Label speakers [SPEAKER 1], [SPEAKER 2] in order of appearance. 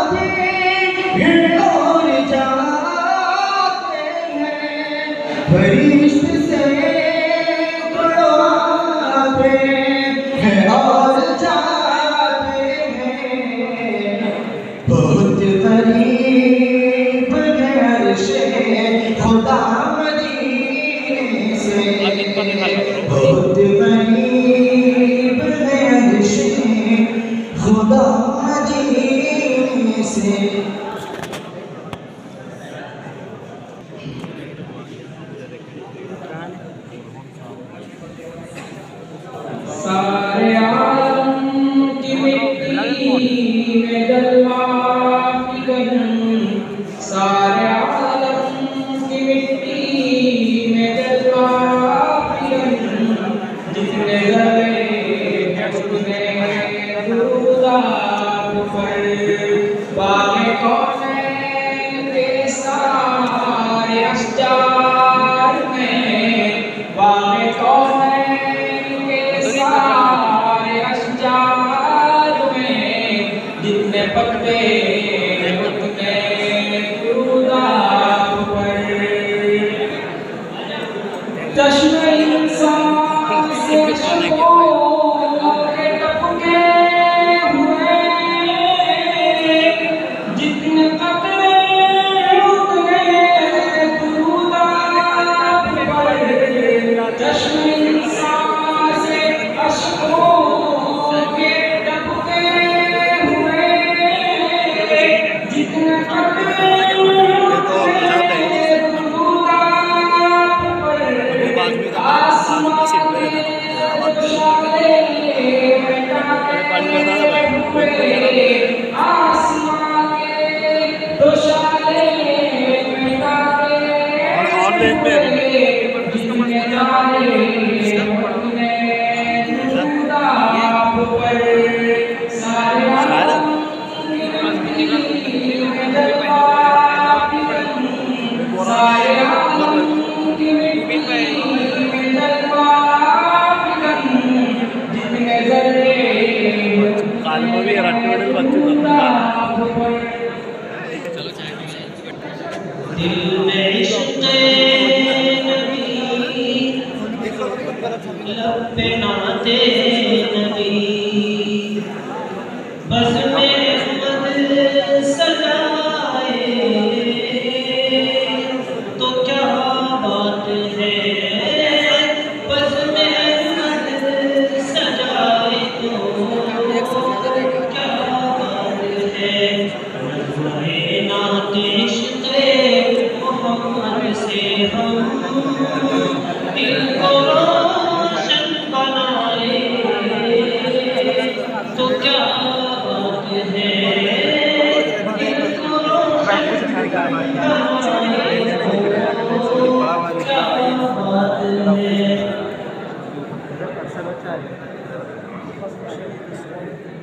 [SPEAKER 1] फरिश्ते से बुलवाते हैं और जाते हैं, बहुत करीब है अर्शे खुदा मदीने से, बहुत करीब है अर्शे खुदा मदीने से। सारे आलम की मिट्टी में जलवा फिगर, सारे आलम की मिट्टी में जलवा फिगर, जितने जले हैं उतने दुरूद आप पर। बाग़े कौनैन के सारे अश्जार में, बाग़े कौनैन के सारे अश्जार में, जितने पत्ते उतने दुरूद आप पर। चश्मे इंसान से शकों के टपके हुए, जितने कतरे उतने दुरूद आप पर। चश्मे इंसान से अश्कों के टपके हुए, जितने कतरे उतने दुरूद आप पर। आसमां के दोशाले में तारे हुए, आसमां के दोशाले में तारे हुए, जितने तारे उतने दुरूद आप पर। सारे आलम की मिट्टी में जलवा फिगर, सारे आलम की मिट्टी में जलवा फिगर, जितने जर्रे दुरूद आप पर। दिल में इश्क़े नबी, लब पे नाते नबी, बज़ में अहमद सजाए तो क्या बात है, बज़ में अहमद सजाए तो क्या बात है। नज़्मे नाते इश्क़े मोहम्मद से हम दिल को रोशन बनाए तो क्या बात है, दिल को रोशन बनाए तो क्या बात है।